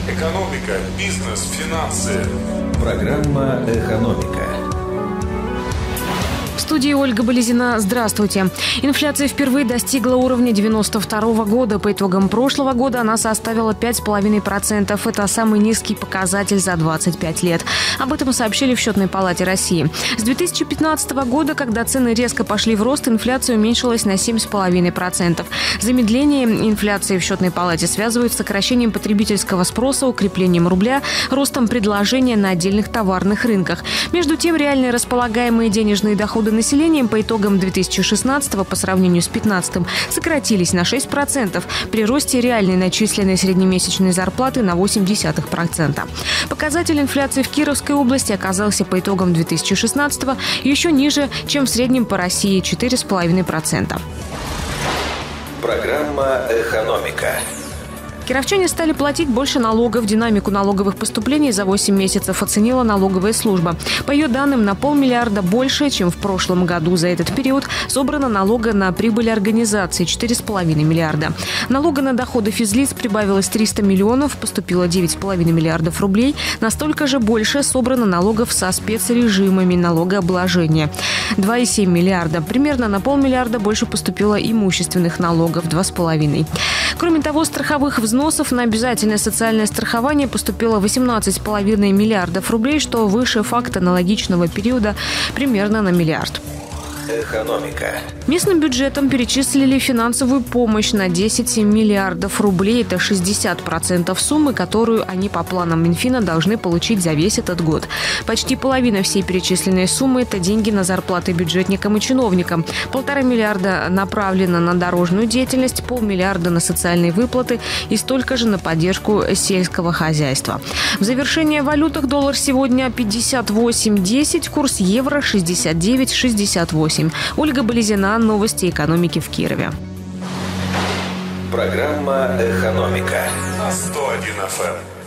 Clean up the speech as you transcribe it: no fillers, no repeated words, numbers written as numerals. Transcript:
Экономика, бизнес, финансы. Программа «Экономика». В студии Ольга Болезина. Здравствуйте. Инфляция впервые достигла уровня 1992 года. По итогам прошлого года она составила 5,5%. Это самый низкий показатель за 25 лет. Об этом сообщили в Счетной палате России. С 2015 года, когда цены резко пошли в рост, инфляция уменьшилась на 7,5%. Замедление инфляции в Счетной палате связывают с сокращением потребительского спроса, укреплением рубля, ростом предложения на отдельных товарных рынках. Между тем, реальные располагаемые денежные доходы населением по итогам 2016 по сравнению с 2015 сократились на 6% при росте реальной начисленной среднемесячной зарплаты на 0,8%. Показатель инфляции в Кировской области оказался по итогам 2016 еще ниже, чем в среднем по России – 4,5%. Программа «Экономика». Кировчане стали платить больше налогов. Динамику налоговых поступлений за 8 месяцев оценила налоговая служба. По ее данным, на 500 миллиарда больше, чем в прошлом году. За этот период собрано налога на прибыль организации – 4,5 миллиарда. Налога на доходы физлиц прибавилось 300 миллионов, поступило 9,5 миллиардов рублей. Настолько же больше собрано налогов со спецрежимами налогообложения – 2,7 миллиарда. Примерно на 500 миллиарда больше поступило имущественных налогов – 2,5. Кроме того, страховых взносов на обязательное социальное страхование поступило 18,5 миллиардов рублей, что выше факта аналогичного периода примерно на миллиард. Экономика. Местным бюджетам перечислили финансовую помощь на 10 миллиардов рублей. Это 60% суммы, которую они по планам Минфина должны получить за весь этот год. Почти половина всей перечисленной суммы – это деньги на зарплаты бюджетникам и чиновникам. 1,5 миллиарда направлено на дорожную деятельность, 500 миллиарда на социальные выплаты и столько же на поддержку сельского хозяйства. В завершение в валютах: доллар сегодня 58.10, курс евро 69.68. Ольга Болезина. Новости экономики в Кирове. Программа «Экономика» На 101 FM.